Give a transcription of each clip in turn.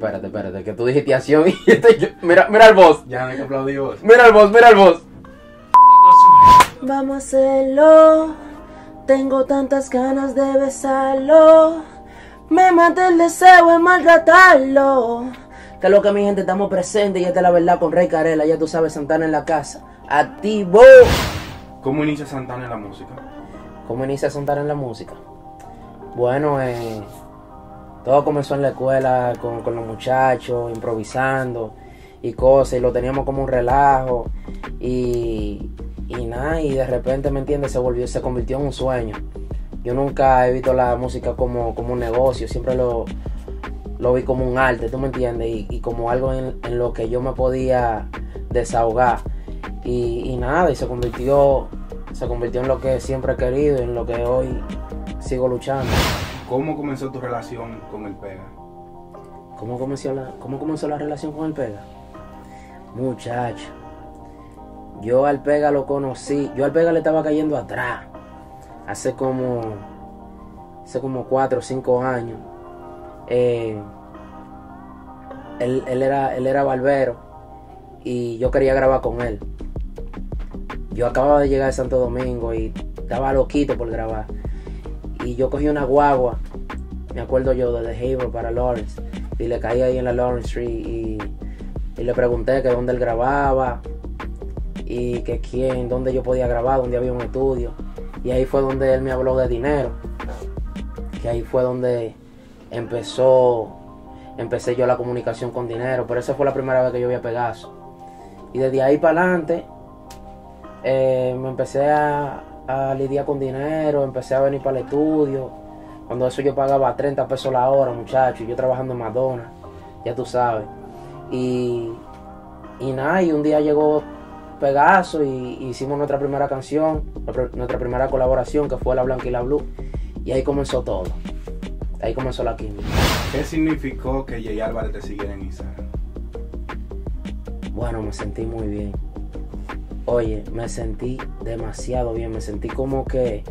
espérate, que tú dijiste acción y mira el boss. Ya no hay que aplaudir vos. Mira el boss. Vamos a hacerlo. Tengo tantas ganas de besarlo. Me mata el deseo de maltratarlo. Que lo que mi gente, estamos presentes y esta es la verdad con Rey Carela. Ya tú sabes, Santana en la casa. Activo. ¿Cómo inicia Santana en la música? ¿Cómo inicia Santana en la música? Bueno, todo comenzó en la escuela con los muchachos, improvisando y cosas, y lo teníamos como un relajo y nada, y de repente, ¿me entiendes? Se convirtió en un sueño. Yo nunca he visto la música como un negocio, siempre lo vi como un arte, ¿tú me entiendes? Y como algo en lo que yo me podía desahogar. Y nada, y se convirtió en lo que siempre he querido y en lo que hoy sigo luchando. ¿Cómo comenzó tu relación con el Pega? ¿Cómo comenzó la relación con el Pega? Muchacho, yo al Pega lo conocí, yo al Pega le estaba cayendo atrás hace como 4 o 5 años. Él era barbero y yo quería grabar con él. Yo acababa de llegar de Santo Domingo y estaba loquito por grabar. Y yo cogí una guagua, me acuerdo yo, de The Haver para Lawrence. Y le caí ahí en la Lawrence Street y le pregunté que dónde él grababa y que dónde yo podía grabar, dónde había un estudio. Y ahí fue donde él me habló de dinero. Que ahí fue donde empecé yo la comunicación con dinero. Pero esa fue la primera vez que yo vi a Pegaso. Y desde ahí para adelante me empecé a lidiar con dinero, empecé a venir para el estudio. Cuando eso yo pagaba 30 pesos la hora, muchacho, y yo trabajando en Madonna, ya tú sabes. Y nada, y un día llegó Pegaso y hicimos nuestra primera canción, nuestra primera colaboración, que fue La Blanca y la Blue. Y ahí comenzó todo. Ahí comenzó la química. ¿Qué significó que Jay Álvarez te siguiera en Instagram? Bueno, me sentí muy bien. Oye, me sentí demasiado bien. Me sentí como que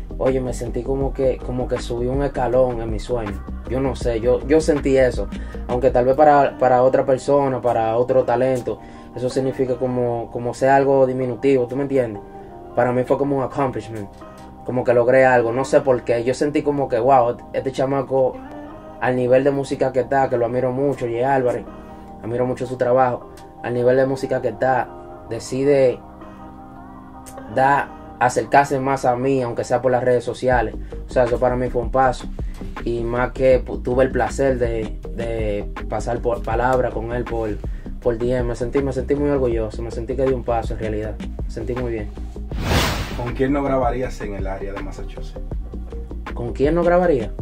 subí un escalón en mi sueño. Yo no sé, yo sentí eso. Aunque tal vez para otra persona, para otro talento, eso significa como sea algo diminutivo, ¿tú me entiendes? Para mí fue como un accomplishment. Como que logré algo, no sé por qué. Yo sentí como que, wow, este chamaco, al nivel de música que está, que lo admiro mucho, Jay Álvarez, admiro mucho su trabajo, al nivel de música que está, decide acercarse más a mí, aunque sea por las redes sociales. O sea, eso para mí fue un paso. Y más que tuve el placer de pasar por palabra con él por DM. Me sentí muy orgulloso, me sentí que di un paso en realidad. Me sentí muy bien. ¿Con quién no grabarías en el área de Massachusetts? ¿Con quién no grabaría?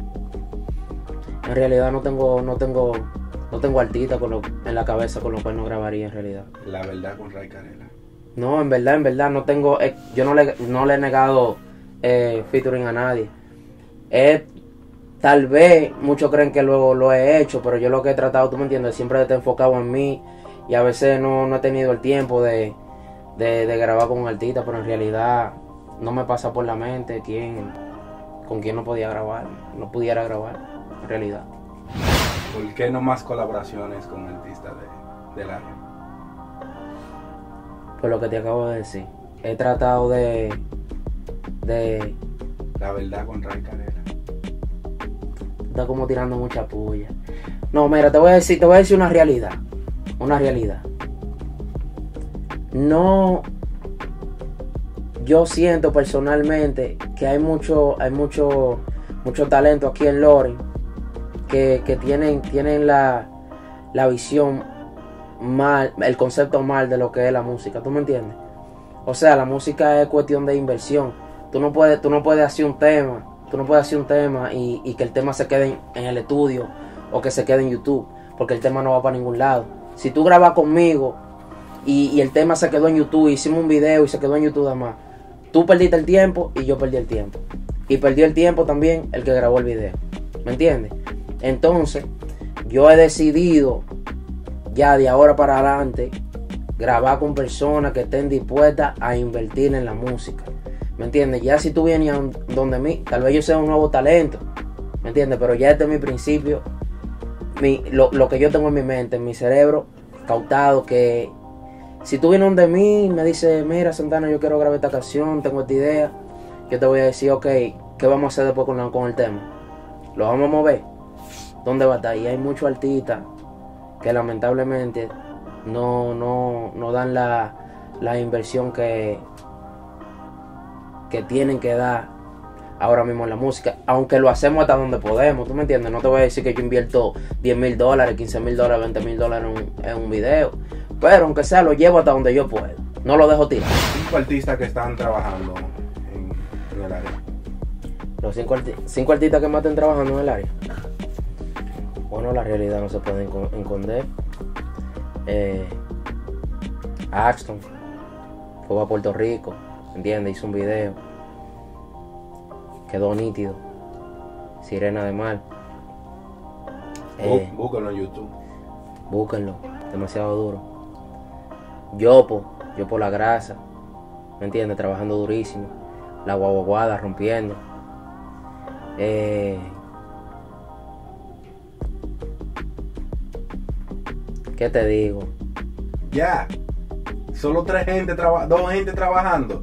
En realidad no tengo artista en la cabeza con lo cual no grabaría en realidad. La verdad con Rey Carela. No, en verdad no tengo, yo no le he negado featuring a nadie. Tal vez muchos creen que luego lo he hecho, pero yo lo que he tratado, tú me entiendes, siempre de estar enfocado en mí y a veces no he tenido el tiempo de grabar con un artista, pero en realidad no me pasa por la mente con quién no pudiera grabar en realidad. ¿Por qué no más colaboraciones con artistas del área? Por lo que te acabo de decir, he tratado de La verdad con Rey Carela. Está como tirando mucha puya. No, mira, te voy a decir una realidad. No, yo siento personalmente que hay mucho talento aquí en Lawrence que tienen la visión mal, el concepto mal de lo que es la música, ¿tú me entiendes? O sea, la música es cuestión de inversión. Tú no puedes hacer un tema y que el tema se quede en el estudio o que se quede en YouTube, porque el tema no va para ningún lado. Si tú grabas conmigo y el tema se quedó en YouTube, hicimos un video y se quedó en YouTube nada más, tú perdiste el tiempo y yo perdí el tiempo. Y perdió el tiempo también el que grabó el video. ¿Me entiendes? Entonces, yo he decidido ya de ahora para adelante grabar con personas que estén dispuestas a invertir en la música. ¿Me entiendes? Ya si tú vienes donde mí, tal vez yo sea un nuevo talento. ¿Me entiendes? Pero ya este es mi principio lo que yo tengo en mi mente, en mi cerebro, cautado, que si tú vienes donde mí y me dices, mira Santana, yo quiero grabar esta canción, tengo esta idea, yo te voy a decir, ok, ¿qué vamos a hacer después con el tema? ¿Lo vamos a mover? ¿Dónde va a estar? Y hay muchos artistas que lamentablemente no dan la inversión que tienen que dar ahora mismo en la música, aunque lo hacemos hasta donde podemos, ¿tú me entiendes? No te voy a decir que yo invierto $10,000, $15,000, $20,000 en un video, pero aunque sea lo llevo hasta donde yo puedo, no lo dejo tirar. 5 artistas que están trabajando en el área. Los 5 artistas que más estén trabajando en el área. Bueno, la realidad no se puede esconder. Axton fue a Puerto Rico, ¿entiendes? Hizo un video, quedó nítido. Sirena de Mar, Búsquenlo en YouTube. búsquenlo, demasiado duro. Yopo La Grasa, ¿me entiendes? Trabajando durísimo. La Guaguaguada rompiendo. ¿Qué te digo? Ya. Solo 2 gente trabajando.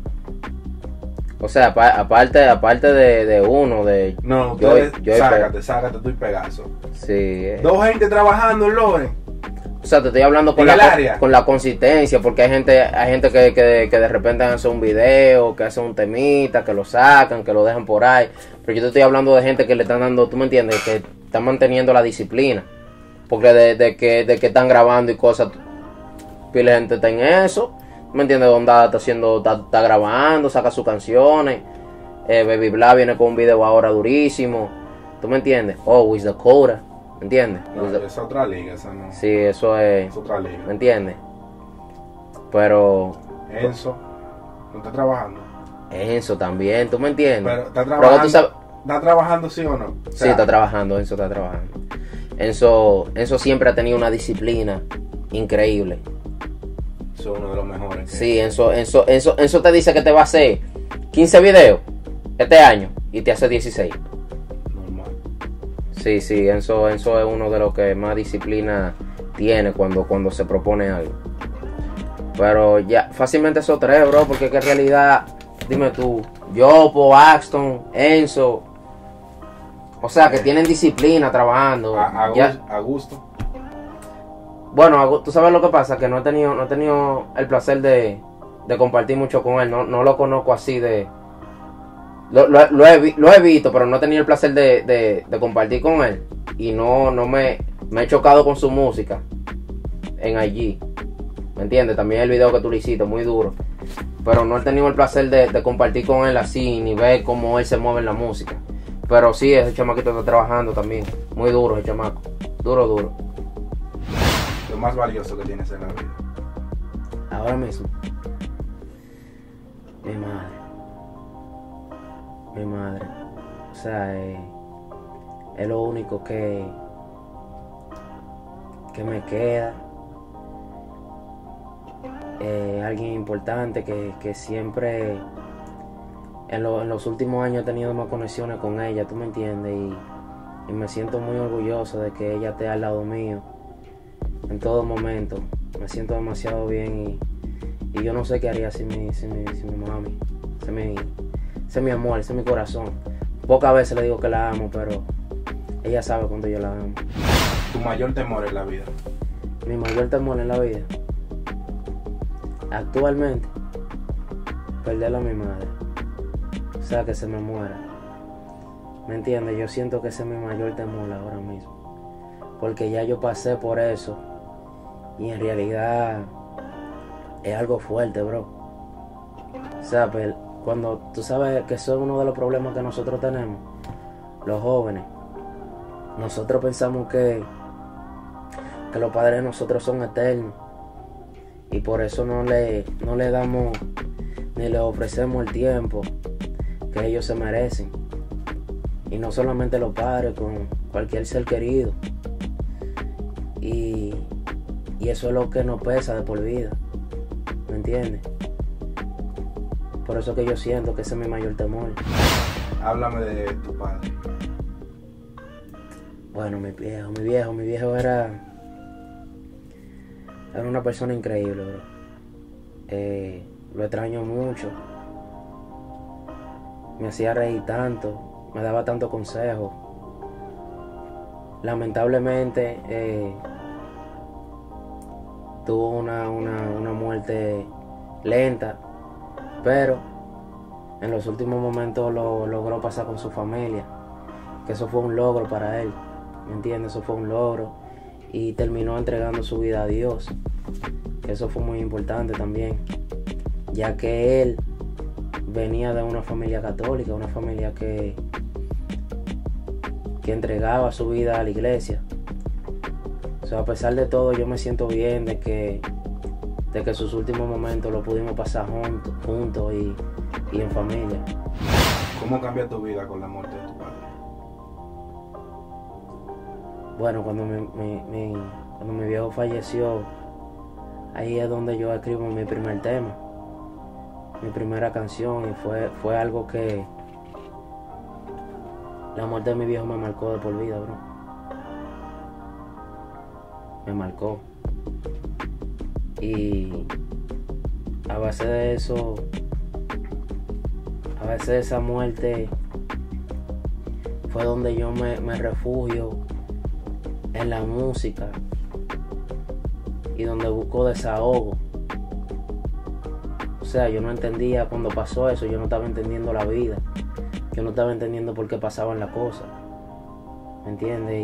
O sea, aparte de uno, de... No, yo sácate tú y Pegaso. Sí. 2 gente trabajando en Loren. O sea, te estoy hablando con la consistencia, porque hay gente que de repente hace un video, que hace un temita, que lo sacan, que lo dejan por ahí. Pero yo te estoy hablando de gente que le están dando, tú me entiendes, que están manteniendo la disciplina. Porque de que están grabando y cosas, pila de gente está en eso. ¿Me entiendes? Donda está grabando, saca sus canciones. Baby Bla viene con un video ahora durísimo. ¿Tú me entiendes? Wiz Dakota. ¿Me entiendes? No, es otra liga, esa no. Sí, eso es otra liga. ¿Me entiendes? Pero Enzo no está trabajando. Enzo también, ¿tú me entiendes? Pero está trabajando. Pero tú ¿Está trabajando sí o no? O sea, sí, está trabajando, Enzo está trabajando. Enzo siempre ha tenido una disciplina increíble. Es uno de los mejores. Sí, Enzo te dice que te va a hacer 15 videos este año y te hace 16. Normal. Sí, Enzo es uno de los que más disciplina tiene cuando se propone algo. Pero ya, fácilmente esos 3, bro, porque que en realidad, dime tú, Yopo, Axton, Enzo, o sea, que tienen disciplina trabajando. A gusto. Bueno, tú sabes lo que pasa, que no he tenido el placer de compartir mucho con él. No lo conozco así de... Lo he visto, pero no he tenido el placer de compartir con él. Y no me he chocado con su música en IG. ¿Me entiendes? También el video que tú le hiciste, muy duro. Pero no he tenido el placer de compartir con él así, ni ver cómo él se mueve en la música. Pero sí, ese chamaquito está trabajando también. Muy duro ese chamaco. Duro. Lo más valioso que tienes en la vida. Ahora mismo. Mi madre. O sea, es lo único que me queda. Alguien importante que siempre en los últimos años he tenido más conexiones con ella, tú me entiendes, y me siento muy orgulloso de que ella esté al lado mío en todo momento. Me siento demasiado bien y yo no sé qué haría sin mi mami. Ese es mi amor, ese es mi corazón. Pocas veces le digo que la amo, pero ella sabe cuando yo la amo. ¿Tu mayor temor en la vida? Mi mayor temor en la vida, actualmente, perderla a mi madre. O sea, que se me muera. ¿Me entiendes? Yo siento que ese es mi mayor temor ahora mismo. Porque ya yo pasé por eso. Y en realidad es algo fuerte, bro. O sea, pero cuando tú sabes que eso es uno de los problemas que nosotros tenemos, los jóvenes, nosotros pensamos que los padres de nosotros son eternos. Y por eso no le damos ni le ofrecemos el tiempo que ellos se merecen. Y no solamente los padres, con cualquier ser querido. Y eso es lo que nos pesa de por vida. ¿Me entiendes? Por eso que yo siento que ese es mi mayor temor. Háblame de tu padre. Bueno, mi viejo era una persona increíble, bro. Lo extraño mucho. Me hacía reír tanto, me daba tanto consejo. Lamentablemente tuvo una muerte lenta, pero en los últimos momentos lo logró pasar con su familia, que eso fue un logro para él, ¿me entiendes? Eso fue un logro, y terminó entregando su vida a Dios, que eso fue muy importante también, ya que él venía de una familia católica, una familia que entregaba su vida a la iglesia. O sea, a pesar de todo, yo me siento bien de que sus últimos momentos lo pudimos pasar juntos y en familia. ¿Cómo cambia tu vida con la muerte de tu padre? Bueno, cuando mi viejo falleció, ahí es donde yo escribo mi primer tema, mi primera canción, y fue algo que la muerte de mi viejo me marcó de por vida, bro. Me marcó. Y a base de eso, a base de esa muerte, fue donde yo me refugio en la música y donde busco desahogo. O sea, yo no entendía cuando pasó eso, yo no estaba entendiendo la vida, yo no estaba entendiendo por qué pasaban las cosas, ¿me entiendes?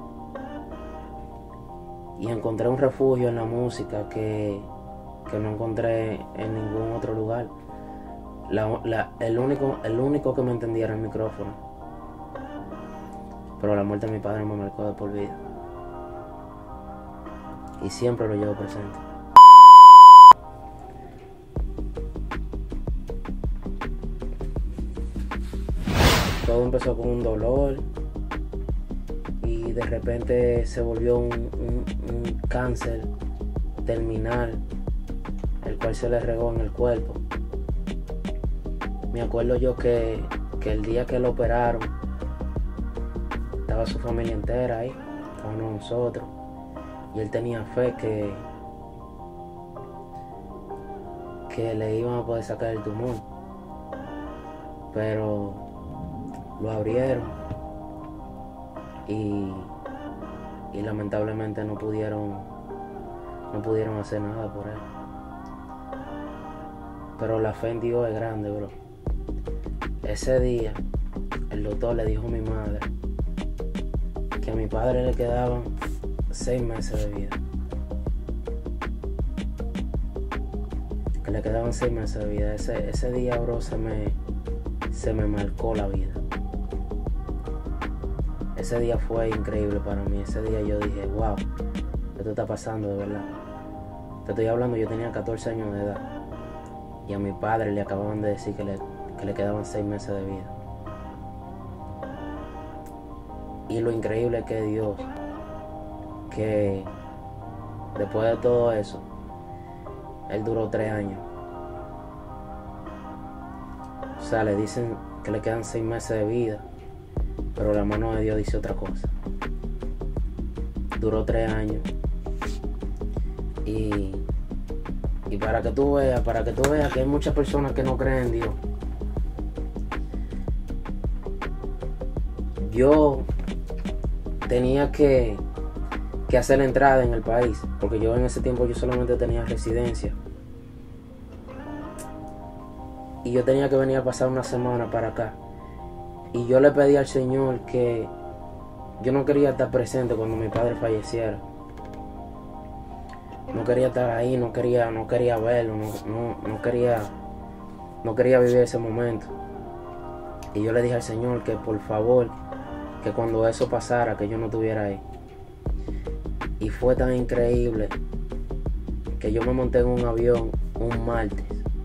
Y encontré un refugio en la música que no encontré en ningún otro lugar. El único que me entendía era el micrófono. Pero la muerte de mi padre me marcó de por vida. Y siempre lo llevo presente. Todo empezó con un dolor y de repente se volvió un cáncer terminal, el cual se le regó en el cuerpo. Me acuerdo yo que el día que lo operaron, estaba su familia entera ahí, estábamos nosotros, y él tenía fe que le iban a poder sacar el tumor, pero lo abrieron y lamentablemente no pudieron hacer nada por él. Pero la fe en Dios es grande, bro. Ese día el doctor le dijo a mi madre que a mi padre le quedaban 6 meses de vida. Que le quedaban 6 meses de vida. Ese día, bro, se me marcó la vida. Ese día fue increíble para mí. Ese día yo dije, wow, esto está pasando de verdad. Te estoy hablando, yo tenía 14 años de edad. Y a mi padre le acababan de decir que le quedaban 6 meses de vida. Y lo increíble que Dios, que después de todo eso, él duró 3 años. O sea, le dicen que le quedan 6 meses de vida, pero la mano de Dios dice otra cosa. Duró 3 años. Y para que tú veas que hay muchas personas que no creen en Dios. Yo tenía que hacer la entrada en el país, porque yo en ese tiempo yo solamente tenía residencia. Y yo tenía que venir a pasar una semana para acá. Y yo le pedí al Señor que yo no quería estar presente cuando mi padre falleciera. No quería estar ahí, no quería verlo, no quería vivir ese momento. Y yo le dije al Señor que por favor, que cuando eso pasara, que yo no estuviera ahí. Y fue tan increíble que yo me monté en un avión un martes.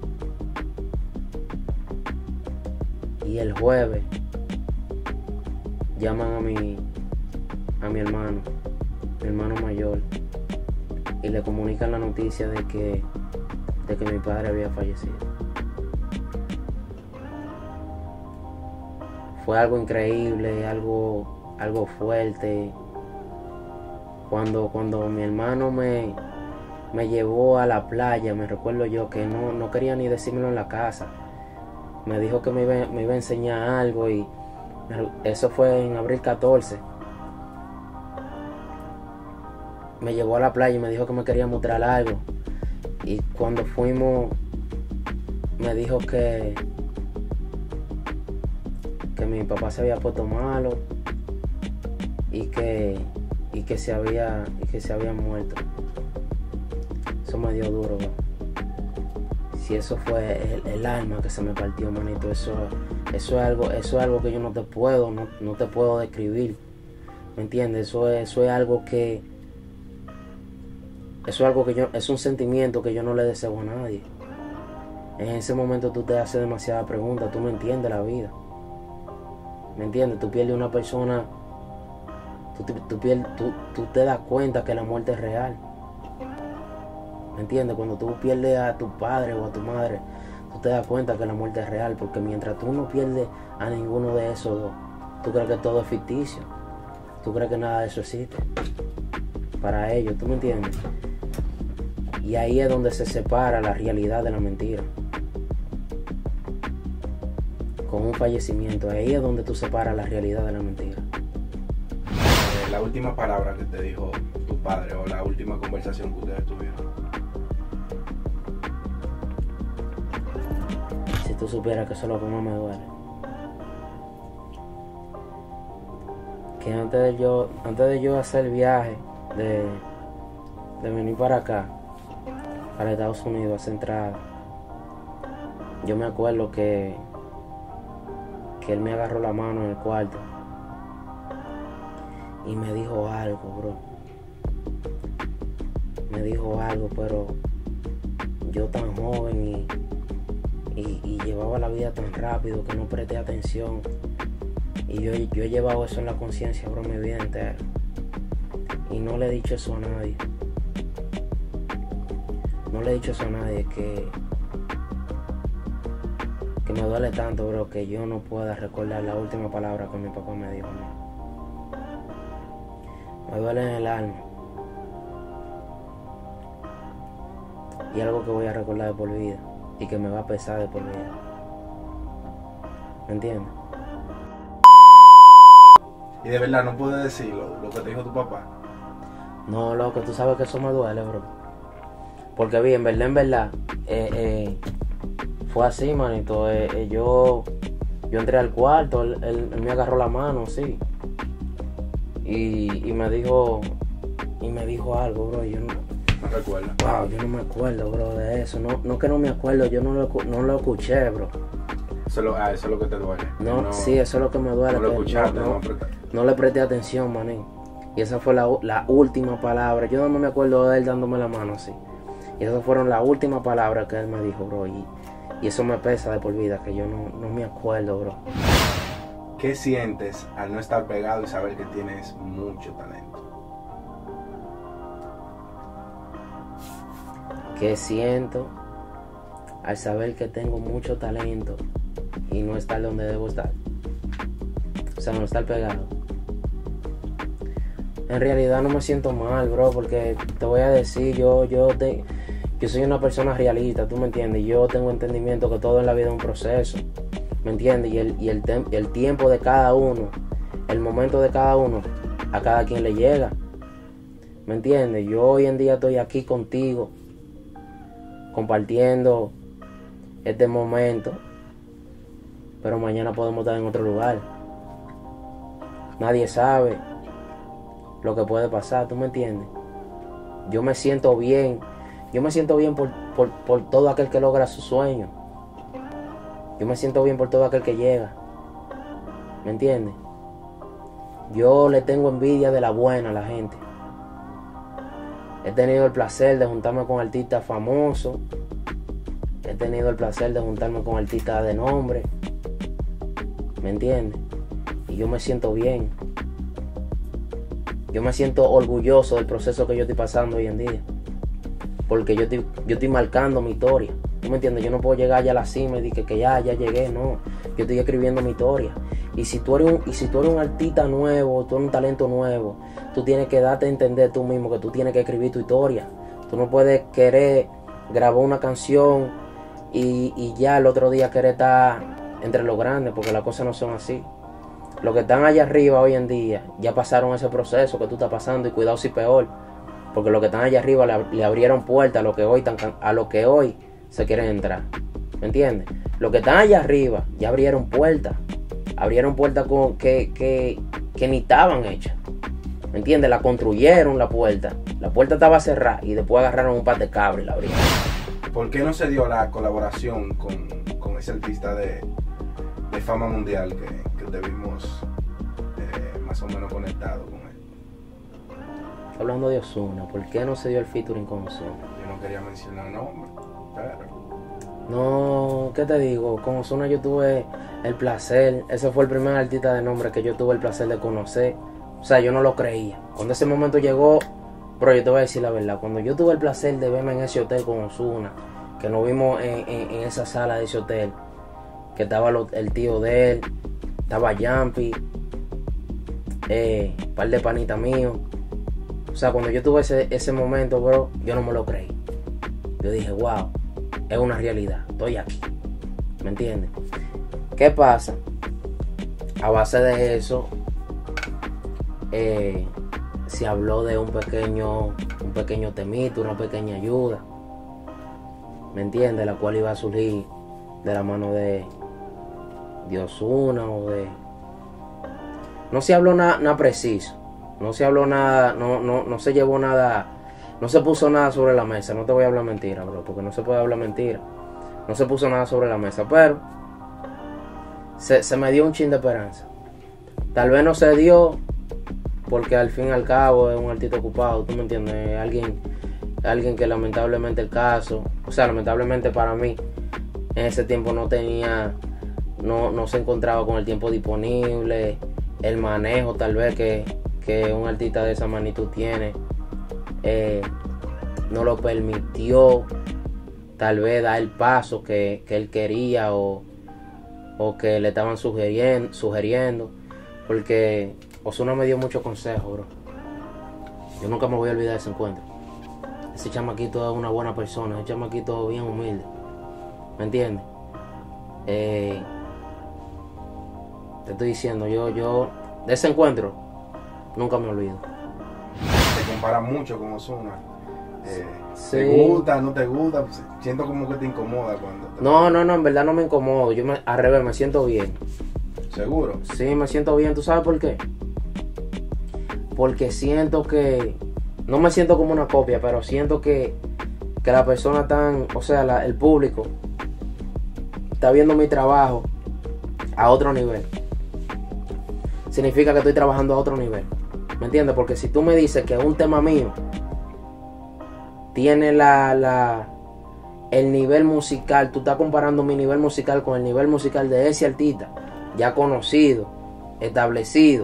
Y el jueves llaman a mi hermano mayor, y le comunican la noticia de que mi padre había fallecido. Fue algo increíble, algo algo fuerte. Cuando mi hermano me llevó a la playa, me recuerdo yo que no quería ni decírmelo en la casa. Me dijo que me iba a enseñar algo y eso fue en abril 14. Me llevó a la playa y me dijo que me quería mostrar algo. Y cuando fuimos, me dijo que mi papá se había puesto malo y que se había muerto. Eso me dio duro, bro. Si eso fue el alma que se me partió, manito, eso es algo que yo no te puedo describir. ¿Me entiendes? Eso es algo que es un sentimiento que yo no le deseo a nadie. En ese momento tú te haces demasiadas preguntas, tú no entiendes la vida. ¿Me entiendes? Tú pierdes una persona, tú te das cuenta que la muerte es real. ¿Me entiendes? Cuando tú pierdes a tu padre o a tu madre, tú te das cuenta que la muerte es real, porque mientras tú no pierdes a ninguno de esos dos, tú crees que todo es ficticio. Tú crees que nada de eso existe para ellos, ¿tú me entiendes? Y ahí es donde se separa la realidad de la mentira. Con un fallecimiento, ahí es donde tú separas la realidad de la mentira. La última palabra que te dijo tu padre o la última conversación que ustedes tuvieron. Si tú supieras que eso es lo que más me duele. Que antes de yo hacer el viaje de venir para acá, para Estados Unidos, a hacer entrada, yo me acuerdo que él me agarró la mano en el cuarto y me dijo algo, bro. Me dijo algo, pero yo tan joven y llevaba la vida tan rápido que no presté atención. Y yo he llevado eso en la conciencia, bro, mi vida entera. Y no le he dicho eso a nadie. No le he dicho eso a nadie, que me duele tanto, bro, que yo no pueda recordar la última palabra que mi papá me dijo a mí. Me duele en el alma. Y algo que voy a recordar de por vida. Y que me va a pesar de por vida. ¿Me entiendes? Y de verdad no puedes decirlo, lo que te dijo tu papá. No, loco, tú sabes que eso me duele, bro. Porque bien, en verdad, fue así, manito. Yo entré al cuarto, él me agarró la mano, sí. Y me dijo algo, bro. Yo no recuerdo. Wow, yo no me acuerdo, bro, de eso. No que no me acuerdo, yo no lo escuché, bro. Eso es lo que te duele. No, sí, eso es lo que me duele. No lo escuchaste, no le presté atención, manín. Y esa fue la última palabra. Yo no me acuerdo de él dándome la mano así. Y esas fueron las últimas palabras que él me dijo, bro. Y eso me pesa de por vida, que yo no me acuerdo, bro. ¿Qué sientes al no estar pegado y saber que tienes mucho talento? ¿Qué siento al saber que tengo mucho talento y no estar donde debo estar? O sea, no estar pegado. En realidad no me siento mal, bro, porque te voy a decir, yo soy una persona realista, ¿tú me entiendes? Yo tengo entendimiento que todo en la vida es un proceso, ¿me entiendes? Y el tiempo de cada uno, el momento de cada uno, a cada quien le llega, ¿me entiendes? Yo hoy en día estoy aquí contigo, compartiendo este momento, pero mañana podemos estar en otro lugar. Nadie sabe lo que puede pasar, ¿tú me entiendes? Yo me siento bien por todo aquel que logra su sueño. Yo me siento bien por todo aquel que llega, ¿me entiendes? Yo le tengo envidia de la buena a la gente. He tenido el placer de juntarme con artistas famosos. He tenido el placer de juntarme con artistas de nombre. ¿Me entiendes? Y yo me siento bien. Yo me siento orgulloso del proceso que yo estoy pasando hoy en día. Porque yo estoy marcando mi historia. ¿Tú me entiendes? Yo no puedo llegar ya a la cima y decir que ya llegué. No. Yo estoy escribiendo mi historia. Y si tú eres un artista nuevo, tú eres un talento nuevo, tú tienes que darte a entender tú mismo que tú tienes que escribir tu historia. Tú no puedes querer grabar una canción y ya el otro día querer estar entre los grandes, porque las cosas no son así. Los que están allá arriba hoy en día ya pasaron ese proceso que tú estás pasando, y cuidado si peor, porque los que están allá arriba le abrieron puertas a lo que hoy se quieren entrar. ¿Me entiendes? Los que están allá arriba ya abrieron puertas con que ni estaban hechas. ¿Me entiendes? La construyeron la puerta estaba cerrada y después agarraron un par de cabras y la abrieron. ¿Por qué no se dio la colaboración con ese artista de fama mundial que te vimos más o menos conectado con él? Hablando de Ozuna, ¿por qué no se dio el featuring con Ozuna? Yo no quería mencionar nombre, pero... No, ¿qué te digo? Con Ozuna yo tuve el placer, ese fue el primer artista de nombre que yo tuve el placer de conocer. O sea, yo no lo creía. Cuando ese momento llegó, pero yo te voy a decir la verdad, cuando yo tuve el placer de verme en ese hotel con Ozuna, que nos vimos en esa sala de ese hotel, que estaba el tío de él, estaba Yampi, un par de panitas míos. O sea, cuando yo tuve ese momento, bro, yo no me lo creí. Yo dije, wow, es una realidad, estoy aquí. ¿Me entiendes? ¿Qué pasa? A base de eso, se habló de un pequeño temito, una pequeña ayuda. ¿Me entiendes? La cual iba a surgir de la mano de Ozuna o de... No se habló nada preciso. No se habló nada, no se llevó nada, no se puso nada sobre la mesa. No te voy a hablar mentira, bro, porque no se puede hablar mentira. No se puso nada sobre la mesa, pero se me dio un chin de esperanza. Tal vez no se dio porque al fin y al cabo es un artista ocupado, ¿tú me entiendes? Alguien que lamentablemente lamentablemente para mí, en ese tiempo no se encontraba con el tiempo disponible, el manejo tal vez que un artista de esa magnitud tiene, no lo permitió tal vez dar el paso que él quería o que le estaban sugiriendo, porque Ozuna me dio muchos consejos, bro. Yo nunca me voy a olvidar de ese encuentro. Ese chamaquito es una buena persona, ese chamaquito bien humilde, ¿me entiendes? Te estoy diciendo, yo de ese encuentro nunca me olvido. Te compara mucho con Ozuna. Sí. ¿Te gusta, no te gusta? Siento como que te incomoda cuando... No, en verdad no me incomodo. Al revés, me siento bien. ¿Seguro? Sí, me siento bien. ¿Tú sabes por qué? Porque siento que... No me siento como una copia, pero siento que la persona el público está viendo mi trabajo a otro nivel. Significa que estoy trabajando a otro nivel. ¿Me entiendes? Porque si tú me dices que un tema mío tiene el nivel musical, tú estás comparando mi nivel musical con el nivel musical de ese artista, ya conocido, establecido.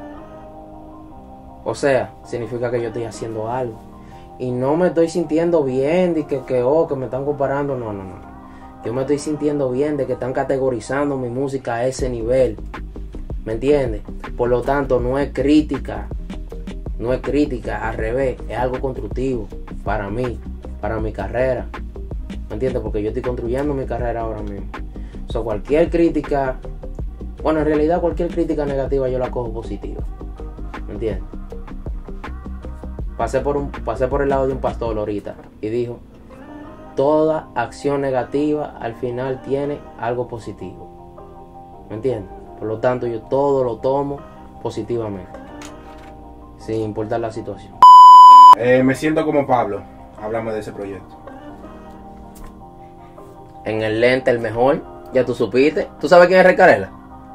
O sea, significa que yo estoy haciendo algo. Y no me estoy sintiendo bien de que me están comparando. No. Yo me estoy sintiendo bien de que están categorizando mi música a ese nivel. ¿Me entiendes? Por lo tanto, no es crítica, al revés, es algo constructivo para mí, para mi carrera. ¿Me entiendes? Porque yo estoy construyendo mi carrera ahora mismo. O sea, cualquier crítica, en realidad cualquier crítica negativa yo la cojo positiva. ¿Me entiendes? Pasé por el lado de un pastor ahorita y dijo, toda acción negativa al final tiene algo positivo. ¿Me entiendes? Por lo tanto, yo todo lo tomo positivamente, sin importar la situación. Me siento como Pablo. Háblame de ese proyecto. En el lente, el mejor. Ya tú supiste. ¿Tú sabes quién es Rey Carela?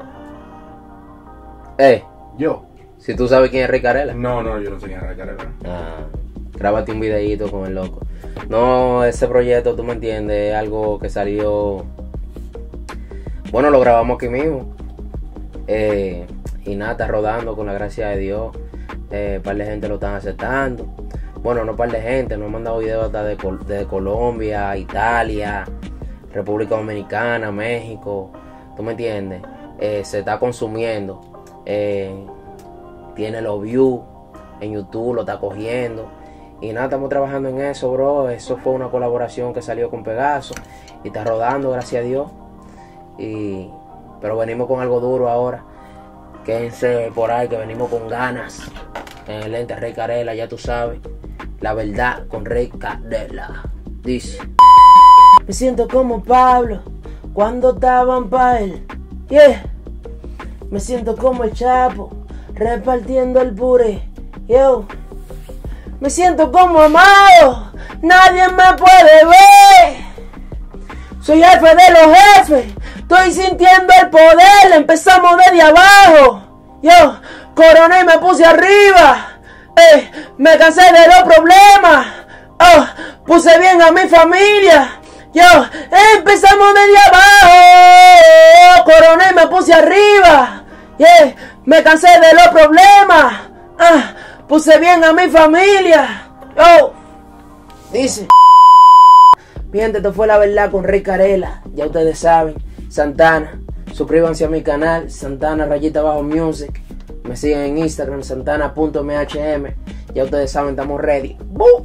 ¿Yo? Si tú sabes quién es Rey Carela. No, yo no sé quién es Rey Carela. Grábate un videíto con el loco. No, ese proyecto, tú me entiendes, es algo que salió... Bueno, lo grabamos aquí mismo. Y nada, está rodando con la gracia de Dios. Un par de gente lo están aceptando. Bueno, no un par de gente, nos han mandado videos hasta de Colombia, Italia, República Dominicana, México. ¿Tú me entiendes? se está consumiendo. Tiene los views en YouTube, lo está cogiendo. Y nada, estamos trabajando en eso, bro. Eso fue una colaboración que salió con Pegaso y está rodando, gracias a Dios. Pero venimos con algo duro ahora. Quédense por ahí que venimos con ganas. En el ente Rey Carela, ya tú sabes. La verdad con Rey Carela. Dice: me siento como Pablo cuando estaban pa' él. Yeah. Me siento como el Chapo repartiendo el puré. Yo. Me siento como amado, nadie me puede ver. Soy jefe de los jefes, estoy sintiendo el poder. Empezamos desde abajo. Yo coroné y me puse arriba. Me cansé de los problemas. Puse bien a mi familia. Yo empezamos desde abajo. Coroné y me puse arriba. Me cansé de los problemas. Puse bien a mi familia. Dice: mi gente, esto fue La Verdad con Rey Carela. Ya ustedes saben, Santana. Suscríbanse a mi canal, Santana_Music. Me siguen en Instagram, santana.mhm. Ya ustedes saben, estamos ready. ¡Boo!